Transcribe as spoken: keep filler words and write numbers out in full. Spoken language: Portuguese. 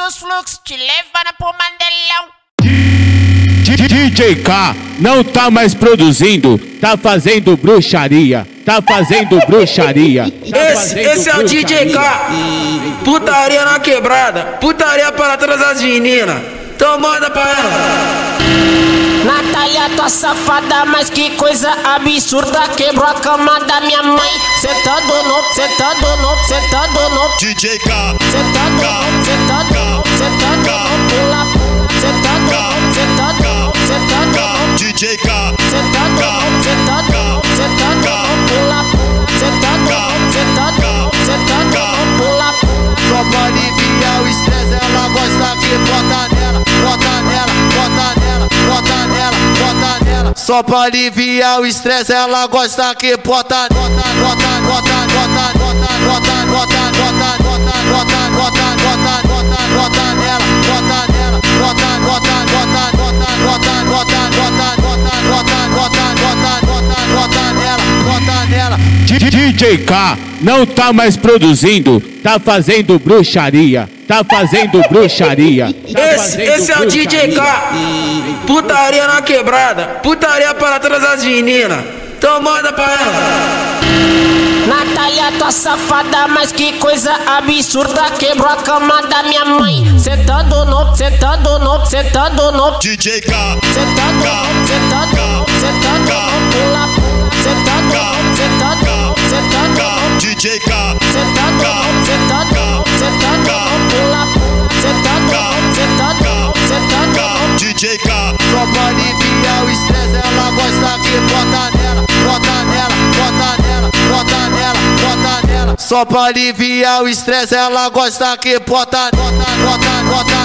dos Fluxos, te levando pro Mandelão. D J K não tá mais produzindo, tá fazendo bruxaria, tá fazendo bruxaria. Tá esse fazendo esse é o D J K, putaria na quebrada, putaria para todas as meninas. Então manda pra ela. Nathalia Sua Safada, mas que coisa absurda, quebrou a cama da minha mãe. Sentando no, sentando no, sentando no D J K, sentando no, sentando no, sentando no pula, sentando no, sentando no, sentando no D J K, sentando no, sentando no, sentando no pula, sentando no, sentando no, sentando no pula. Só pra aliviar o estresse, ela gosta que bota nela, bota nela, bota nela, bota nela, bota nela. Só pra aliviar o estresse, ela gosta que bota, bota, bota, bota, bota, bota, bota, bota, bota, bota, bota, bota, bota, bota, bota nela, bota nela, bota, bota, bota, bota, bota, bota, bota, bota, bota, bota, bota, bota, bota nela, bota nela. D J K não tá mais produzindo, tá fazendo bruxaria, tá fazendo bruxaria. Tá Esse, fazendo esse é o D J K, putaria na quebrada, putaria para todas as meninas. Então manda pra ela. Nathalia Sua Safada, mas que coisa absurda, quebrou a cama da minha mãe. Sentando no, sentando no, sentando no D J K, sentando no, sentando no, sentando no pula, sentando no, sentando no, sentando no D J K, sentando no, sentando no, sentando no pula, sentando no, sentando no, sentando no D J K. Só pra aliviar o estresse, ela gosta que bota nela, bota nela, bota nela, bota nela, bota nela. Só pra aliviar o estresse, ela gosta que bota, bota, bota, bota,